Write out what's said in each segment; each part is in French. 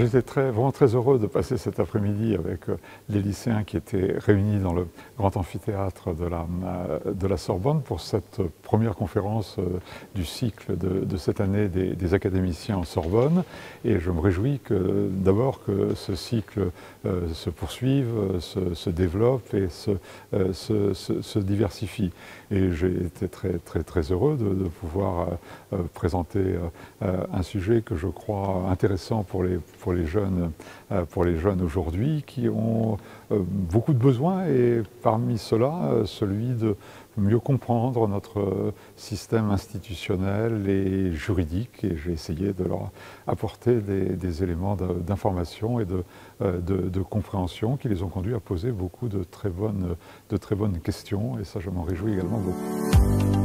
J'étais vraiment très heureux de passer cet après-midi avec les lycéens qui étaient réunis dans le grand amphithéâtre de la Sorbonne pour cette première conférence du cycle de cette année des académiciens en Sorbonne. Et je me réjouis d'abord que ce cycle se poursuive, se développe et se diversifie. Et j'ai été très heureux de pouvoir présenter un sujet que je crois intéressant pour les jeunes aujourd'hui qui ont beaucoup de besoins, et parmi ceux-là, celui de mieux comprendre notre système institutionnel et juridique. Et j'ai essayé de leur apporter des éléments d'information et de compréhension qui les ont conduits à poser beaucoup de très bonnes questions, et ça, je m'en réjouis également beaucoup.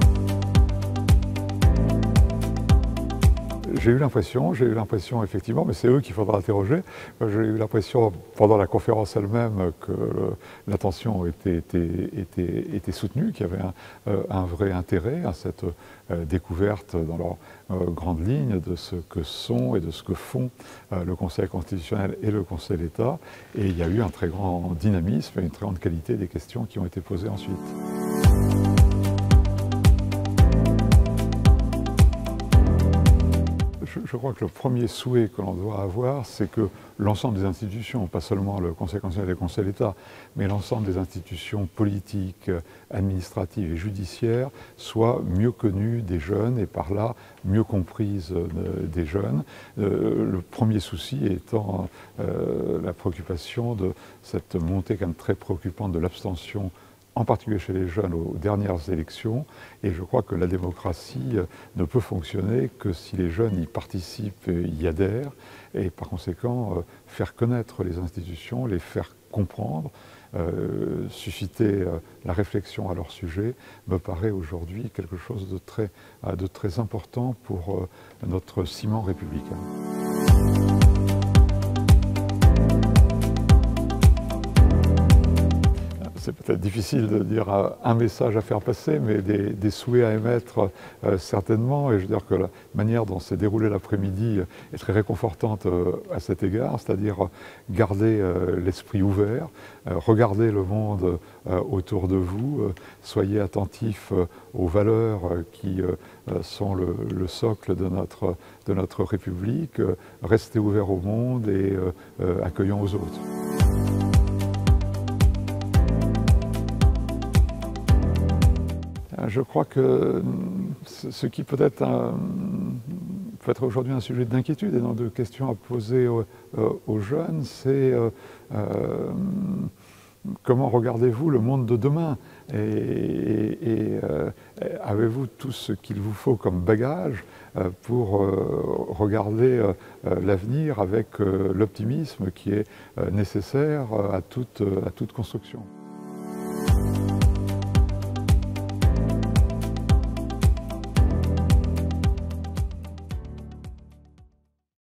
J'ai eu l'impression effectivement, mais c'est eux qu'il faudra interroger, j'ai eu l'impression pendant la conférence elle-même que l'attention était soutenue, qu'il y avait un vrai intérêt à cette découverte dans leurs grandes lignes de ce que sont et de ce que font le Conseil constitutionnel et le Conseil d'État. Et il y a eu un très grand dynamisme et une très grande qualité des questions qui ont été posées ensuite. Je crois que le premier souhait que l'on doit avoir, c'est que l'ensemble des institutions, pas seulement le Conseil constitutionnel et le Conseil d'État, mais l'ensemble des institutions politiques, administratives et judiciaires soient mieux connues des jeunes et par là mieux comprises des jeunes. Le premier souci étant la préoccupation de cette montée quand même très préoccupante de l'abstention, en particulier chez les jeunes aux dernières élections. Et je crois que la démocratie ne peut fonctionner que si les jeunes y participent, y adhèrent, et par conséquent faire connaître les institutions, les faire comprendre, susciter la réflexion à leur sujet, me paraît aujourd'hui quelque chose de très important pour notre ciment républicain. C'est peut-être difficile de dire un message à faire passer, mais des souhaits à émettre certainement. Et je veux dire que la manière dont s'est déroulé l'après-midi est très réconfortante à cet égard, c'est-à-dire garder l'esprit ouvert, regarder le monde autour de vous, soyez attentifs aux valeurs qui sont le socle de notre République, restez ouverts au monde et accueillons aux autres. Je crois que ce qui peut être aujourd'hui un sujet d'inquiétude et donc de questions à poser aux jeunes, c'est comment regardez-vous le monde de demain, et avez-vous tout ce qu'il vous faut comme bagage pour regarder l'avenir avec l'optimisme qui est nécessaire à toute construction.